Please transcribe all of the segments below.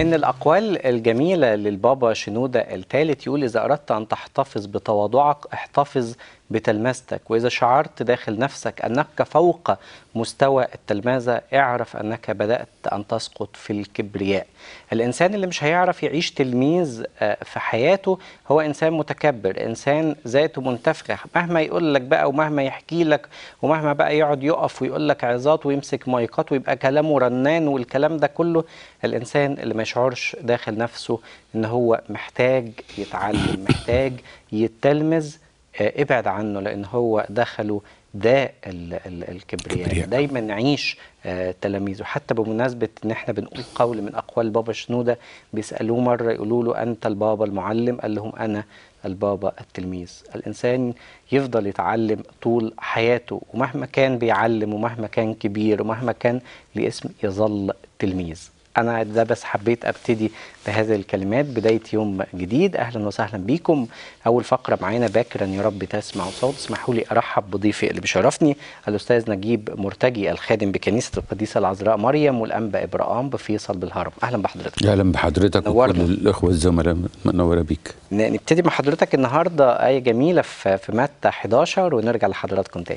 من الأقوال الجميلة للبابا شنودة الثالث يقول: إذا أردت أن تحتفظ بتواضعك احتفظ بتلمذتك، وإذا شعرت داخل نفسك أنك فوق مستوى التلمذة اعرف أنك بدأت أن تسقط في الكبرياء. الإنسان اللي مش هيعرف يعيش تلميذ في حياته هو إنسان متكبر، إنسان ذاته منتفخة، مهما يقول لك بقى ومهما يحكي لك ومهما بقى يقعد يقف ويقول لك عظات ويمسك مايكات ويبقى كلامه رنان والكلام ده كله، الإنسان اللي ما يشعرش داخل نفسه إن هو محتاج يتعلم، محتاج يتلمذ، ابعد عنه، لأن هو دخله داء الكبرياء. دايما نعيش تلاميذه. حتى بمناسبة ان احنا بنقول قول من اقوال بابا شنودة، بيسألوه مرة يقولوا له: انت البابا المعلم؟ قال لهم: انا البابا التلميذ. الانسان يفضل يتعلم طول حياته، ومهما كان بيعلم ومهما كان كبير ومهما كان ليه اسم يظل تلميذ. أنا ده بس حبيت أبتدي بهذه الكلمات بداية يوم جديد. أهلا وسهلا بيكم. أول فقرة معانا باكرا يا رب تسمع صوت. اسمحوا لي أرحب بضيفي اللي بيشرفني، الأستاذ نجيب مرتجي، الخادم بكنيسة القديسة العذراء مريم والأنبا إبراهام بفيصل بالهرم. أهلا بحضرتك. أهلا بحضرتك وكل الإخوة الزملاء، منورة بيك. نبتدي مع حضرتك النهاردة آية جميلة في متى 11 ونرجع لحضراتكم تاني.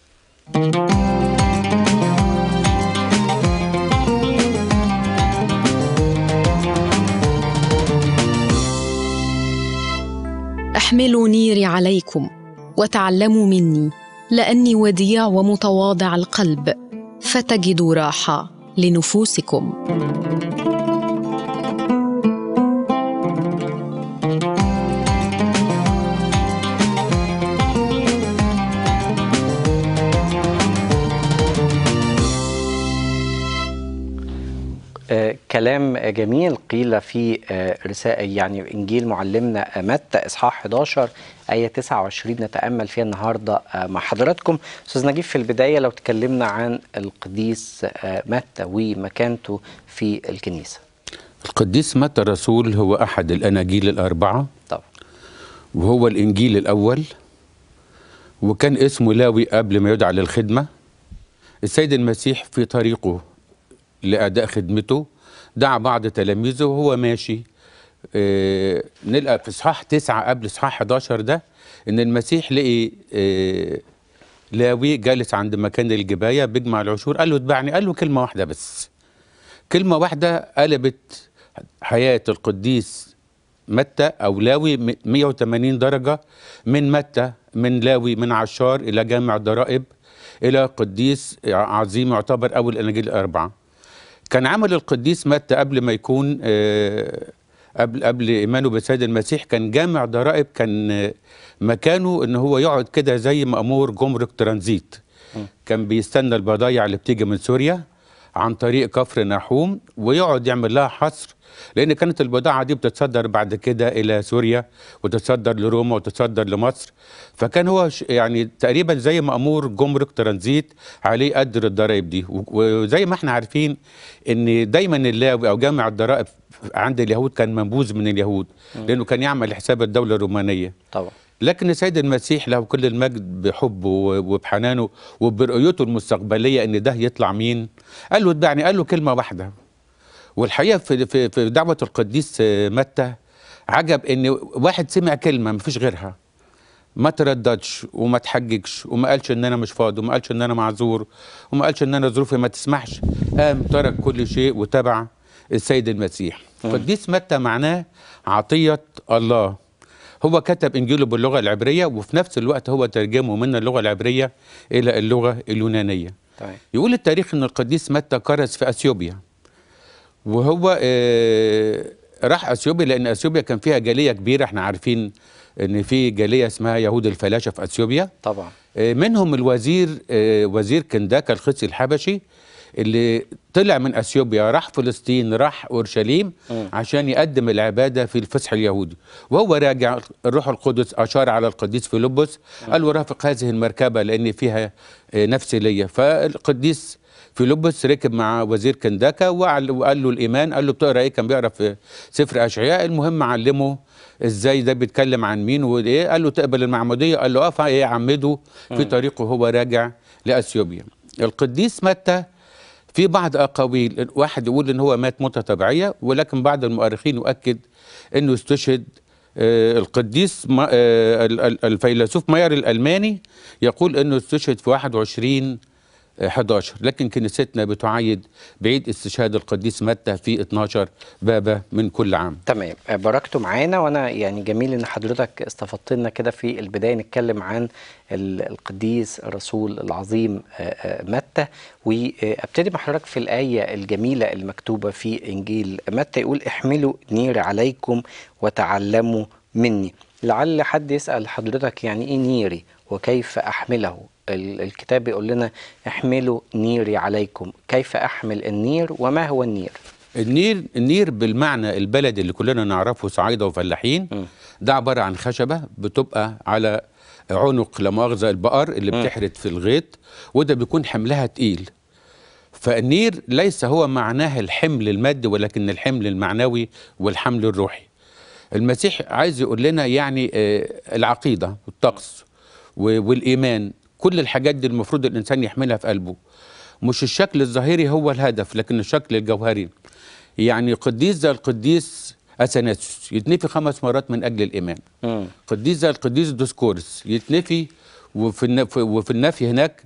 احملوا نيري عليكم وتعلموا مني، لأني وديع ومتواضع القلب، فتجدوا راحة لنفوسكم. كلام جميل قيل في رسائل يعني إنجيل معلمنا متى إصحاح 11 آية 29 نتأمل فيها النهاردة مع حضراتكم. أستاذ نجيب، في البداية لو تكلمنا عن القديس متى ومكانته في الكنيسة. القديس متى الرسول هو أحد الأناجيل الأربعة طبعا، وهو الإنجيل الأول، وكان اسمه لاوي قبل ما يدعى للخدمة. السيد المسيح في طريقه لأداء خدمته دعا بعض تلاميذه وهو ماشي. نلقى في إصحاح 9 قبل إصحاح 11 ده إن المسيح لقي لاوي جالس عند مكان الجباية بيجمع العشور. قال له: اتبعني. قال له كلمة واحدة بس، كلمة واحدة قلبت حياة القديس متى أو لاوي 180 درجة، من متى من لاوي من عشار إلى جامع ضرائب إلى قديس عظيم يعتبر أول الأناجيل الأربعة. كان عمل القديس متى قبل ما يكون قبل إيمانه بالسيد المسيح كان جامع ضرائب، كان مكانه إن هو يقعد كده زي مأمور جمرك ترانزيت. كان بيستنى البضايع اللي بتيجي من سوريا عن طريق كفر نحوم ويقعد يعمل لها حصر، لأن كانت البضاعة دي بتتصدر بعد كده إلى سوريا وتتصدر لروما وتتصدر لمصر. فكان هو يعني تقريبا زي مأمور جمرك ترانزيت، عليه قدر الضرائب دي. وزي ما احنا عارفين إن دايما اللاوي أو جامع الضرائب عند اليهود كان منبوذ من اليهود، لأنه كان يعمل حساب الدولة الرومانية طبعا. لكن السيد المسيح له كل المجد بحبه وبحنانه وبرؤيته المستقبلية إن ده يطلع مين، قال له: اتبعني. قال له كلمة واحدة. والحقيقة في دعوة القديس متى عجب إن واحد سمع كلمة مفيش غيرها، ما ترددش وما تحججش وما قالش إن أنا مش فاضي وما قالش إن أنا معذور وما قالش إن أنا ظروفي ما تسمحش، قام ترك كل شيء وتبع السيد المسيح. القديس متى معناه عطية الله. هو كتب إنجيله باللغة العبرية وفي نفس الوقت هو ترجمه من اللغة العبرية إلى اللغة اليونانية. طيب. يقول التاريخ إن القديس متى كرز في أثيوبيا، وهو راح أثيوبيا لأن أثيوبيا كان فيها جالية كبيرة. احنا عارفين إن في جالية اسمها يهود الفلاشة في أثيوبيا طبعا، منهم الوزير وزير كنداكا الخصي الحبشي اللي طلع من أثيوبيا راح فلسطين راح أورشليم عشان يقدم العبادة في الفصح اليهودي. وهو راجع الروح القدس أشار على القديس فيلبس قال له: رافق هذه المركبة لأن فيها نفس ليا. فالقديس فيلبس ركب مع وزير كنداكا وقال له الإيمان. قال له: بتقرأ إيه؟ كان بيقرأ في سفر أشعياء. المهم علمه إزاي ده بيتكلم عن مين وإيه. قال له: تقبل المعمودية؟ قال له: فيعمده في طريقه هو راجع لأثيوبيا. القديس متى في بعض اقاويل، واحد يقول ان هو مات موته طبيعيه، ولكن بعض المؤرخين يؤكد انه استشهد. القديس الفيلسوف ماير الالماني يقول انه استشهد في 21/11، لكن كنيستنا بتعيد بعيد استشهاد القديس متى في 12 بابا من كل عام. تمام، باركتوا معانا، وانا يعني جميل ان حضرتك استفدت لنا كده في البدايه نتكلم عن القديس الرسول العظيم متى. وابتدي مع حضرتك في الايه الجميله المكتوبه في انجيل متى، يقول احملوا نيري عليكم وتعلموا مني. لعل حد يسال حضرتك يعني ايه نيري وكيف احمله؟ الكتاب بيقول لنا احملوا نيري عليكم. كيف احمل النير وما هو النير؟ النير بالمعنى البلدي اللي كلنا نعرفه، صعايده وفلاحين، ده عباره عن خشبه بتبقى على عنق لا مؤاخذه البقر اللي بتحرث في الغيط، وده بيكون حملها تقيل. فالنير ليس هو معناه الحمل المادي، ولكن الحمل المعنوي والحمل الروحي. المسيح عايز يقول لنا يعني العقيده والطقس والايمان، كل الحاجات دي المفروض الانسان يحملها في قلبه. مش الشكل الظاهري هو الهدف، لكن الشكل الجوهري. يعني قديس زي القديس اثناسيوس يتنفي 5 مرات من اجل الايمان. قديس زي القديس ديسكورس يتنفي، وفي النفي هناك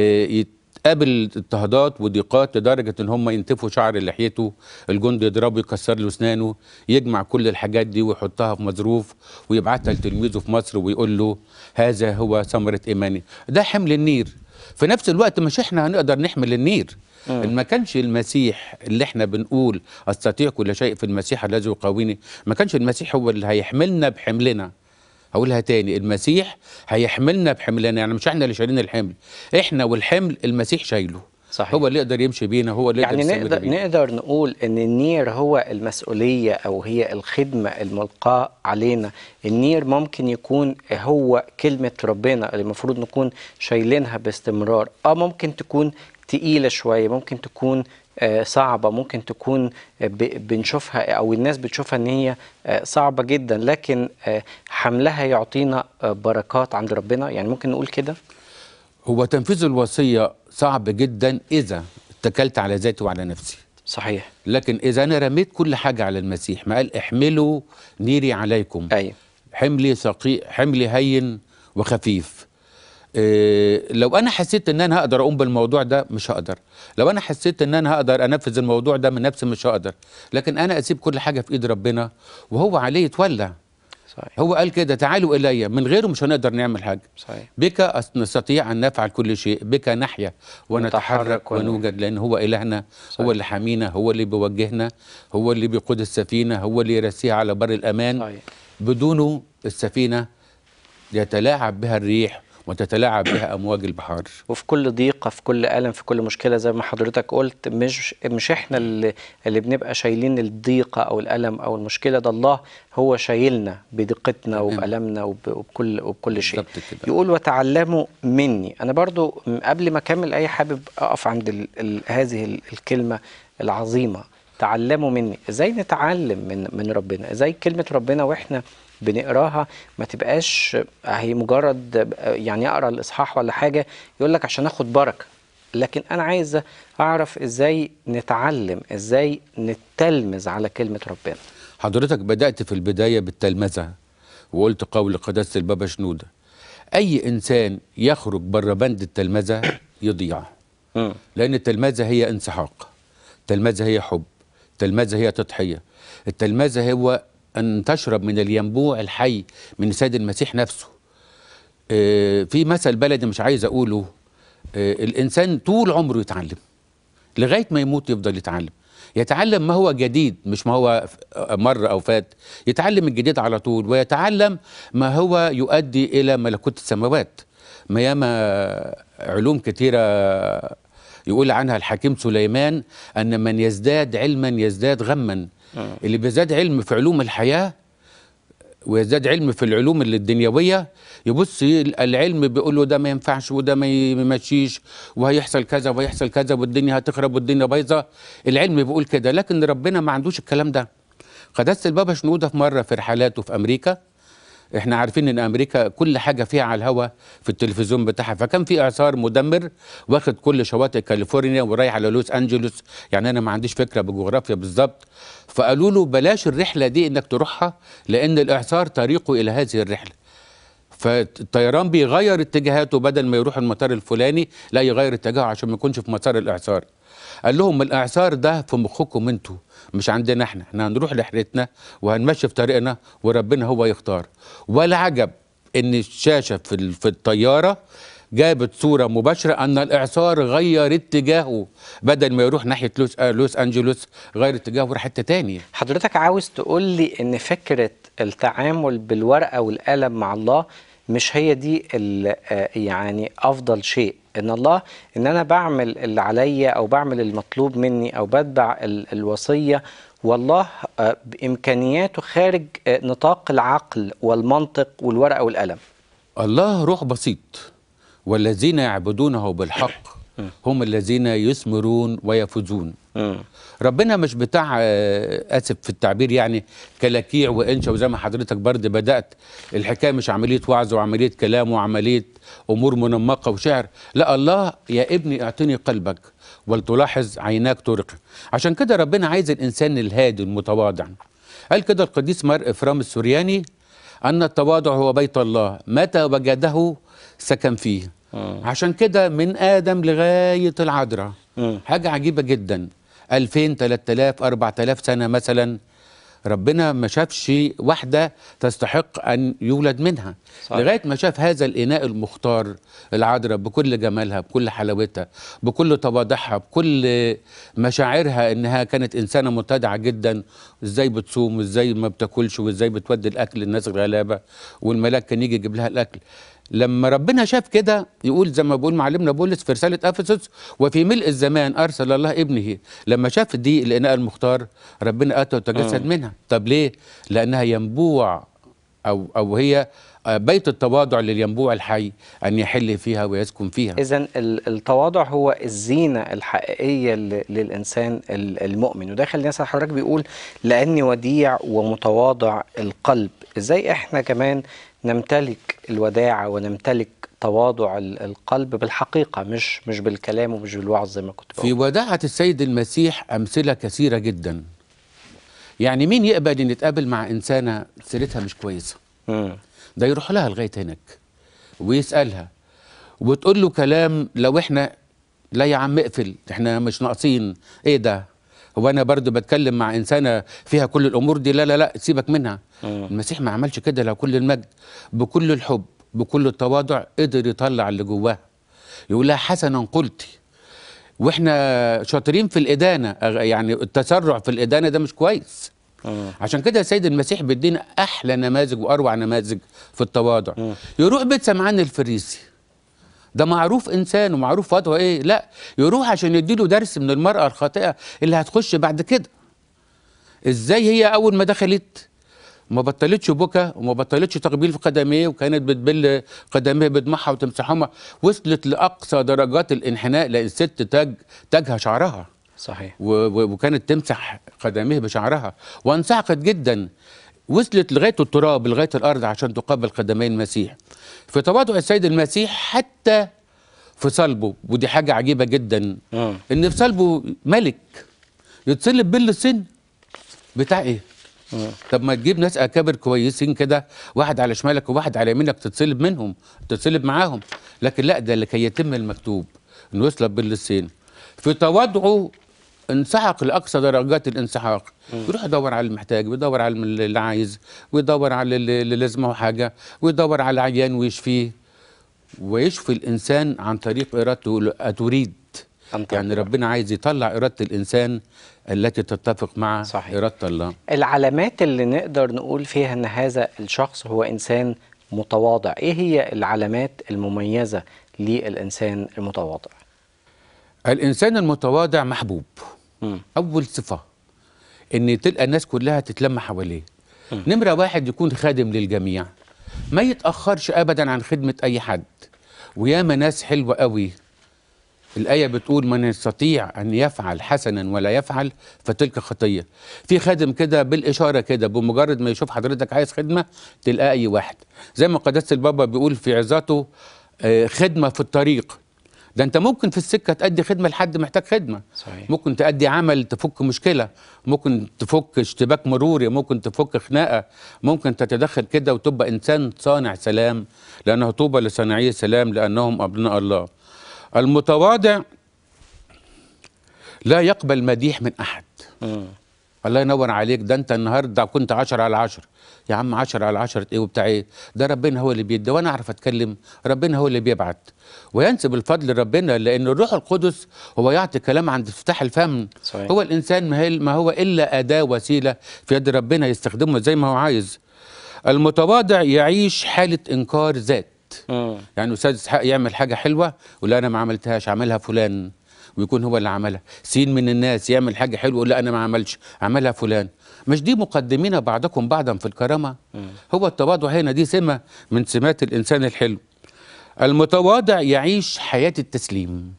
يتقابل اضطهادات وضيقات لدرجه ان هم ينتفوا شعر لحيته، الجندي يضربه يكسر له اسنانه، يجمع كل الحاجات دي ويحطها في مظروف ويبعتها لتلميذه في مصر ويقول له هذا هو ثمره ايماني. ده حمل النير. في نفس الوقت مش احنا هنقدر نحمل النير. ما كانش المسيح اللي احنا بنقول استطيع كل شيء في المسيح الذي يقويني، ما كانش المسيح هو اللي هيحملنا بحملنا. هقولها تاني، المسيح هيحملنا بحملنا، يعني مش احنا اللي شايلين الحمل، احنا والحمل المسيح شايله. صحيح. هو اللي يقدر يمشي بينا، هو اللي يعني يقدر نقدر نقول ان النير هو المسؤولية او هي الخدمة الملقاة علينا. النير ممكن يكون هو كلمة ربنا اللي المفروض نكون شايلينها باستمرار. ممكن تكون تقيلة شوية، ممكن تكون صعبة، ممكن تكون بنشوفها او الناس بتشوفها ان هي صعبة جدا، لكن حملها يعطينا بركات عند ربنا. يعني ممكن نقول كده. هو تنفيذ الوصية صعب جدا إذا اتكلت على ذاتي وعلى نفسي. صحيح. لكن إذا أنا رميت كل حاجة على المسيح، ما قال احملوا نيري عليكم. أيوة. حملي هين وخفيف. لو أنا حسيت إن أنا هقدر أقوم بالموضوع ده مش هقدر، لو أنا حسيت إن أنا هقدر أنفذ الموضوع ده من نفسي مش هقدر، لكن أنا أسيب كل حاجة في إيد ربنا وهو عليه يتولى. صحيح. هو قال كده تعالوا إلي، من غيره مش هنقدر نعمل حاجة. صحيح. بك نستطيع أن نفعل كل شيء، بك نحيا ونتحرك ونوجد، لأن هو إلهنا. صحيح. هو اللي حامينا، هو اللي بيوجهنا، هو اللي بيقود السفينة، هو اللي يرسيها على بر الأمان. صحيح. بدونه السفينة يتلاعب بها الريح وتتلاعب بها امواج البحار. وفي كل ضيقه، في كل الم، في كل مشكله، زي ما حضرتك قلت، مش احنا اللي بنبقى شايلين الضيقه او الالم او المشكله، ده الله هو شايلنا بدقتنا وبألمنا وبكل شيء. يقول وتعلموا مني. انا برضو قبل ما اكمل اي حابب اقف عند هذه الكلمه العظيمه، تعلموا مني. ازاي نتعلم من ربنا؟ ازاي كلمه ربنا واحنا بنقراها ما تبقاش هي مجرد يعني اقرا الاصحاح ولا حاجه يقول لك عشان اخد بركه، لكن انا عايز اعرف ازاي نتعلم، ازاي نتلمذ على كلمه ربنا. حضرتك بدات في البدايه بالتلمذه وقلت قول قداسه البابا شنوده، اي انسان يخرج بره بند التلمذه يضيع. لان التلمذه هي انسحاق، التلمذه هي حب، التلمذه هي تضحيه، التلمذه هو أن تشرب من الينبوع الحي من سيد المسيح نفسه. في مثل بلدي مش عايز أقوله، الإنسان طول عمره يتعلم لغاية ما يموت، يفضل يتعلم ما هو جديد، مش ما هو مر أو فات، يتعلم الجديد على طول، ويتعلم ما هو يؤدي إلى ملكوت السماوات. ما ياما علوم كتيرة يقول عنها الحكيم سليمان أن من يزداد علما يزداد غما. اللي بيزداد علم في علوم الحياة ويزداد علم في العلوم الدنيوية يبص العلم بيقول له ده ما ينفعش وده ما يمشيش وهيحصل كذا وهيحصل كذا والدنيا هتخرب والدنيا بايظة. العلم بيقول كده، لكن ربنا ما عندوش الكلام ده. قداسة البابا شنودة في مرة في رحلاته في أمريكا احنا عارفين ان امريكا كل حاجه فيها على الهوا في التلفزيون بتاعها، فكان في اعصار مدمر واخد كل شواطئ كاليفورنيا ورايح على لوس انجلوس. يعني انا ما عنديش فكره بالجغرافيا بالظبط، فقالوا له بلاش الرحله دي انك تروحها لان الاعصار طريقه الى هذه الرحله. فالطيران بيغير اتجاهاته، بدل ما يروح المطار الفلاني لا يغير اتجاهه عشان ما يكونش في مسار الاعصار. قال لهم الاعصار ده في مخكم انتوا مش عندنا احنا هنروح رحلتنا وهنمشي في طريقنا وربنا هو يختار. ولا عجب ان الشاشه في الطياره جابت صوره مباشره ان الاعصار غير اتجاهه، بدل ما يروح ناحيه لوس انجلوس غير اتجاهه وراح حته تاني. حضرتك عاوز تقول لي ان فكرة التعامل بالورقة والقلم مع الله مش هي دي يعني افضل شيء، ان الله ان انا بعمل اللي عليا او بعمل المطلوب مني او بتبع الوصية، والله بامكانياته خارج نطاق العقل والمنطق والورقة والقلم. الله روح بسيط، والذين يعبدونه بالحق هم الذين يثمرون ويفوزون. ربنا مش بتاع اسف في التعبير يعني كلاكيع وانشا، وزي ما حضرتك برضه بدات الحكايه مش عمليه وعظ وعمليه كلام وعمليه امور منمقه وشعر. لا، الله يا ابني اعطني قلبك ولتلاحظ عيناك طرقي. عشان كده ربنا عايز الانسان الهادي المتواضع. قال كده القديس مار افرام السورياني ان التواضع هو بيت الله متى وجده سكن فيه. عشان كده من ادم لغايه العذراء حاجه عجيبه جدا، 2000 3000 4000 سنه مثلا ربنا ما شافش واحده تستحق ان يولد منها. صحيح. لغايه ما شاف هذا الاناء المختار العذراء بكل جمالها بكل حلاوتها بكل تواضعها بكل مشاعرها، انها كانت انسانه متدعه جدا، ازاي بتصوم وازاي ما بتاكلش وازاي بتودي الاكل للناس الغلابه، والملاك كان يجي يجيب لها الاكل. لما ربنا شاف كده يقول زي ما بيقول معلمنا بولس في رساله افسس وفي ملء الزمان ارسل الله ابنه. لما شاف دي الاناء المختار ربنا اتى وتجسد منها. طب ليه؟ لانها ينبوع او هي بيت التواضع للينبوع الحي ان يحل فيها ويسكن فيها. اذا التواضع هو الزينه الحقيقيه للانسان المؤمن. وده خلينا نسال حضرتك بيقول لاني وديع ومتواضع القلب، ازاي احنا كمان نمتلك الوداعة ونمتلك تواضع القلب بالحقيقة مش بالكلام ومش بالوعظ زي ما كنت بقول؟ في وداعة السيد المسيح أمثلة كثيرة جدا. يعني مين يقبل إن يتقابل مع إنسانة سيرتها مش كويسة؟ ده يروح لها لغاية هناك ويسألها وتقول له كلام لو إحنا لا يا عم اقفل إحنا مش ناقصين إيه ده؟ هو أنا برضو بتكلم مع إنسانة فيها كل الأمور دي؟ لا لا لا سيبك منها. المسيح ما عملش كده، له كل المجد بكل الحب بكل التواضع قدر يطلع اللي جواها يقول لها حسنا قلتي. واحنا شاطرين في الإدانة، يعني التسرع في الإدانة ده مش كويس. عشان كده السيد المسيح بيدينا أحلى نماذج وأروع نماذج في التواضع. يروح بيت سمعان الفريسي ده معروف إنسان ومعروف وضعه إيه، لا يروح عشان يديله درس من المرأة الخاطئة اللي هتخش بعد كده. إزاي هي أول ما دخلت ما بطلتش بكى وما بطلتش تقبيل في قدميه، وكانت بتبل قدميه بدمعها وتمسحهم، وصلت لاقصى درجات الانحناء لان الست تاجها شعرها. صحيح. وكانت تمسح قدميه بشعرها وانسحقت جدا، وصلت لغايه التراب لغايه الارض عشان تقابل قدمي المسيح. في تواضع السيد المسيح حتى في صلبه، ودي حاجه عجيبه جدا ان في صلبه ملك يتصلب بالسن بتاع ايه؟ طب ما تجيب ناس اكابر كويسين كده، واحد على شمالك وواحد على يمينك تتصلب منهم تتصلب معاهم، لكن لا ده لكي يتم المكتوب انه يصلب باللسان. في تواضعه انسحق لاقصى درجات الانسحاق، يروح يدور على المحتاج ويدور على اللي عايز ويدور على اللي لازمه حاجه ويدور على عيان ويشفيه، ويشفي الانسان عن طريق ارادته. اتريد يعني ربنا عايز يطلع اراده الانسان التي تتفق مع صحيح. إرادة الله. العلامات اللي نقدر نقول فيها أن هذا الشخص هو إنسان متواضع، إيه هي العلامات المميزة للإنسان المتواضع؟ الإنسان المتواضع محبوب. أول صفة إن تلقى الناس كلها تتلم حواليه. نمرة واحد يكون خادم للجميع، ما يتأخرش أبدا عن خدمة أي حد. وياما ناس حلوة قوي الآية بتقول من يستطيع أن يفعل حسنا ولا يفعل فتلك خطية. في خادم كده بالإشارة كده، بمجرد ما يشوف حضرتك عايز خدمة تلقى أي واحد، زي ما قداسة البابا بيقول في عظاته خدمة في الطريق. ده أنت ممكن في السكة تأدي خدمة لحد محتاج خدمة. صحيح. ممكن تأدي عمل تفك مشكلة، ممكن تفك اشتباك مروري، ممكن تفك خناقة، ممكن تتدخل كده وتبقى إنسان صانع سلام، لأنه طوبى لصانعي السلام لأنهم أبناء الله. المتواضع لا يقبل مديح من أحد. الله ينور عليك، ده أنت النهاردة كنت 10/10. يا عم 10/10 إيه وبتاع إيه؟ ده ربنا هو اللي بيدي، وأنا أعرف أتكلم، ربنا هو اللي بيبعت، وينسب الفضل لربنا، لأن الروح القدس هو يعطي كلام عند افتتاح الفم. صحيح. هو الإنسان ما هو إلا أداة وسيلة في يد ربنا يستخدمه زي ما هو عايز. المتواضع يعيش حالة إنكار ذات. يعني أستاذ إسحاق يعمل حاجة حلوة ولا أنا ما عملتهاش، عملها فلان، ويكون هو اللي عملها. سين من الناس يعمل حاجة حلوة ولا أنا ما عملش، عملها فلان. مش دي مقدمين بعضكم بعضا في الكرامة؟ هو التواضع هنا دي سمة من سمات الإنسان الحلو. المتواضع يعيش حياة التسليم.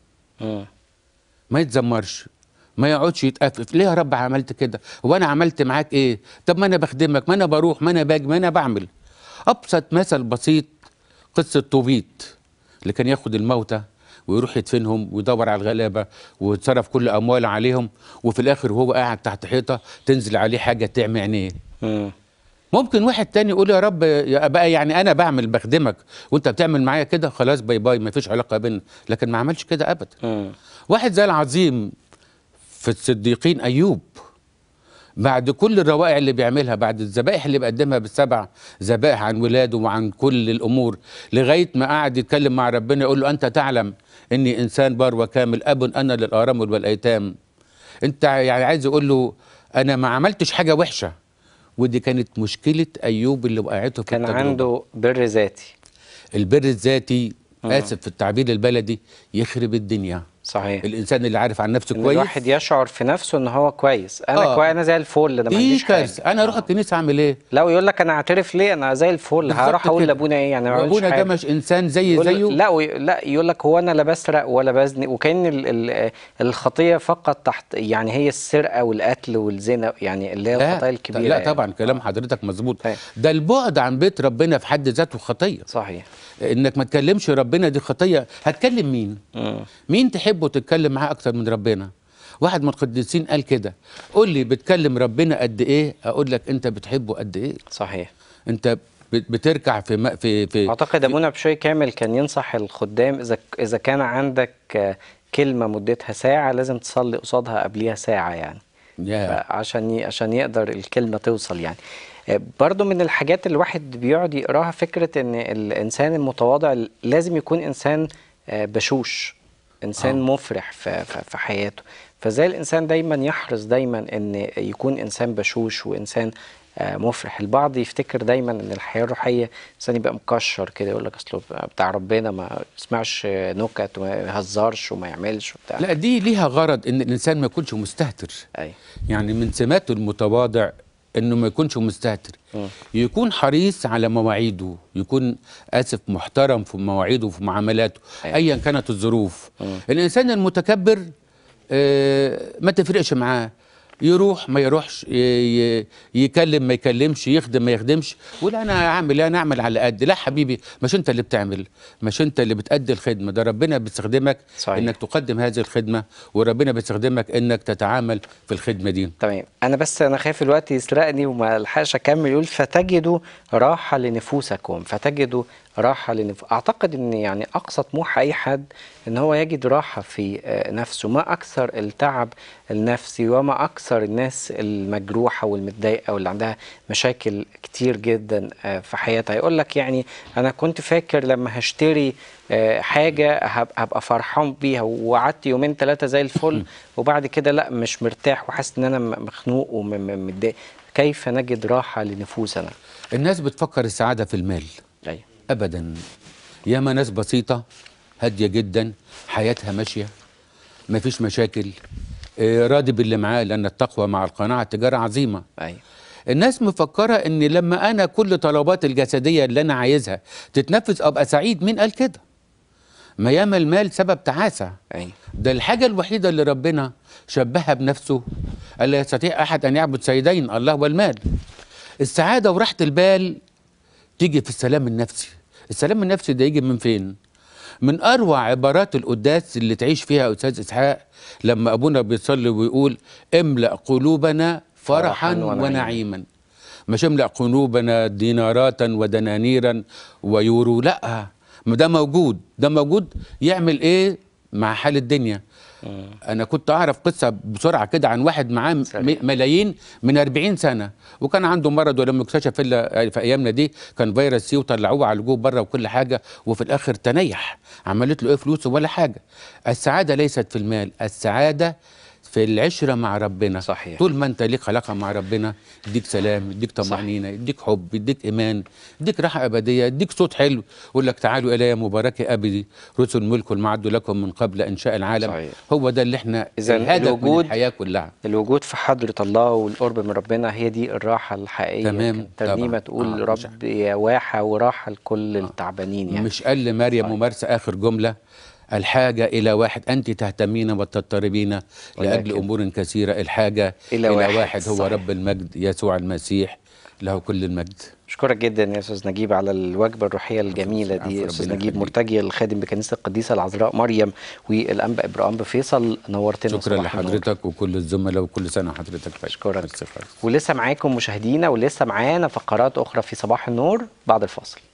ما يتذمرش، ما يقعدش يتأفف، ليه يا رب عملت كده؟ هو أنا عملت معاك إيه؟ طب ما أنا بخدمك، ما أنا بروح، ما أنا باجي، ما أنا بعمل. أبسط مثل بسيط قصة طوبيت اللي كان ياخد الموتى ويروح يدفنهم ويدور على الغلابة ويتصرف كل أمواله عليهم، وفي الآخر وهو قاعد تحت حيطة تنزل عليه حاجة تعمي عينيه. ممكن واحد تاني يقول يا رب بقى يعني أنا بعمل بخدمك وأنت بتعمل معايا كده، خلاص باي باي، ما فيش علاقة بيننا. لكن ما عملش كده أبدا. واحد زي العظيم في الصديقين أيوب، بعد كل الروائع اللي بيعملها، بعد الذبائح اللي بيقدمها ب7 ذبائح عن ولاده وعن كل الأمور، لغاية ما قعد يتكلم مع ربنا يقول له أنت تعلم إني إنسان بار وكامل، أب أنا للأرامل والأيتام. أنت يعني عايز يقول له أنا ما عملتش حاجة وحشة. ودي كانت مشكلة أيوب اللي وقعته في كان التجربة. عنده بر ذاتي. البر الذاتي آسف في التعبير البلدي يخرب الدنيا. صحيح. الانسان اللي عارف عن نفسه إن كويس، الواحد يشعر في نفسه ان هو كويس، انا كويس، انا زي الفل، ده ما عنديش حاجه. انا اروح الكنيسه اعمل ايه؟ لا، ويقول لك انا اعترف ليه، انا زي الفل، هروح اقول لابونا ايه يعني؟ ما عملش ابونا حاجه. ده مش انسان زيه. لا يقول لك هو انا لا بسرق ولا بزني، وكأن الخطيه فقط تحت يعني هي السرقه والقتل والزنا، يعني اللي هي الخطايا الكبيره. لا يعني. طبعا كلام حضرتك مظبوط. ده البعد عن بيت ربنا في حد ذاته خطيه. صحيح. انك ما تكلمش ربنا دي خطيه. هتكلم مين؟ مين تحبه تتكلم معاه اكتر من ربنا؟ واحد من القديسين قال كده، قول لي بتكلم ربنا قد ايه اقول لك انت بتحبه قد ايه. صحيح. انت بتركع في اعتقد ابونا بشوي كامل كان ينصح الخدام اذا كان عندك كلمه مدتها ساعه لازم تصلي قصادها قبليها ساعه يعني. عشان يقدر الكلمه توصل يعني. برضو من الحاجات اللي الواحد بيقعد يقراها فكره ان الانسان المتواضع لازم يكون انسان بشوش، انسان مفرح في حياته. فزي الانسان دايما يحرص دايما ان يكون انسان بشوش وانسان مفرح. البعض يفتكر دايما ان الحياه الروحيه انسان يبقى مكشر كده، يقول لك اصله بتاع ربنا ما يسمعش نكت وما يهزرش وما يعملش وبتاع. لا دي ليها غرض ان الانسان ما يكونش مستهتر. يعني من سمات المتواضع انه ما يكونش مستهتر، يكون حريص على مواعيده، يكون محترم في مواعيده وفي معاملاته ايا كانت الظروف. الانسان المتكبر ما تفرقش معاه، يروح ما يروحش، يكلم ما يكلمش، يخدم ما يخدمش، ولا انا اعمل ايه، انا اعمل على قد. لا حبيبي، مش انت اللي بتعمل، مش انت اللي بتأدي الخدمه، ده ربنا بيستخدمك انك تقدم هذه الخدمه، وربنا بيستخدمك انك تتعامل في الخدمه دي. تمام. انا خايف الوقت يسرقني وما الحقش اكمل. يقول فتجدوا راحه لنفوسكم، فتجدوا راحه اعتقد ان يعني اقصى طموح اي حد ان هو يجد راحه في نفسه. ما اكثر التعب النفسي وما اكثر الناس المجروحه والمتضايقه واللي عندها مشاكل كتير جدا في حياتها. يقول لك يعني انا كنت فاكر لما هشتري حاجه هبقى فرحان بيها، وقعدت 2-3 زي الفل وبعد كده لا مش مرتاح وحاسس ان انا مخنوق ومتضايق. كيف نجد راحه لنفوسنا؟ الناس بتفكر السعاده في المال. ابدا. ياما ناس بسيطه هاديه جدا، حياتها ماشيه، ما فيش مشاكل، راضي باللي معاه، لان التقوى مع القناعه تجاره عظيمه. الناس مفكره ان لما انا كل طلبات الجسديه اللي انا عايزها تتنفذ ابقى سعيد. مين قال كده؟ ما ياما المال سبب تعاسة. أيوة. ده الحاجة الوحيدة اللي ربنا شبهها بنفسه، قال لا يستطيع أحد أن يعبد سيدين، الله والمال. السعادة وراحة البال تيجي في السلام النفسي. السلام النفسي ده يجي من فين؟ من أروع عبارات القداس اللي تعيش فيها أستاذ إسحاق، لما أبونا بيصلي ويقول املأ قلوبنا فرحا ونعيما. مش املأ قلوبنا دينارات ودنانيرا ويورو، لا، ما ده موجود، ده موجود. يعمل ايه مع حال الدنيا؟ انا كنت اعرف قصه بسرعه كده عن واحد معاه ملايين من 40 سنه، وكان عنده مرض ولم يكتشف الا في ايامنا دي، كان فيروس سي، وطلعوه عالجوه بره وكل حاجه، وفي الاخر تنيح. عملت له ايه فلوسه ولا حاجه. السعاده ليست في المال، السعاده في العشرة مع ربنا. صحيح. طول ما انت ليك علاقة مع ربنا يديك سلام، يديك طمأنينة، يديك حب، يديك إيمان، يديك راحة أبدية، يديك صوت حلو يقول لك تعالوا إلي مبارك أبدي رسل ملك المعد لكم من قبل إنشاء العالم. صحيح. هو ده اللي احنا إذا الهدف من الحياة كلها. الوجود في حضرة الله والقرب من ربنا هي دي الراحة الحقيقية. تمام. ترنيمة تقول رب يا واحة وراحة لكل التعبانين. يعني مش قال مريم ممارسة آخر جملة الحاجة إلى واحد، أنت تهتمين وتضطربين لأجل أمور كثيرة، الحاجة إلى واحد هو صحيح. رب المجد يسوع المسيح، له كل المجد. أشكرك جدا يا أستاذ نجيب على الوجبة الروحية الجميلة دي. أستاذ نجيب مرتجي، الخادم بكنيسة القديسة العذراء مريم والأنبا إبراهيم بفيصل، نورتنا. شكرا لحضرتك وكل الزملاء وكل سنة حضرتك طيب. أشكرك. ولسه معاكم مشاهدينا، ولسه معانا فقرات أخرى في صباح النور بعد الفاصل.